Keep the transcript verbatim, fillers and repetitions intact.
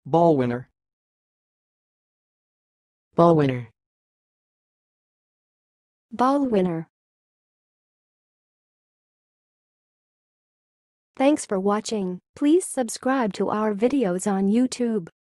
Ball-winner. Ball-winner. Bawl-wi-ner. Thanks for watching. Please subscribe to our videos on YouTube.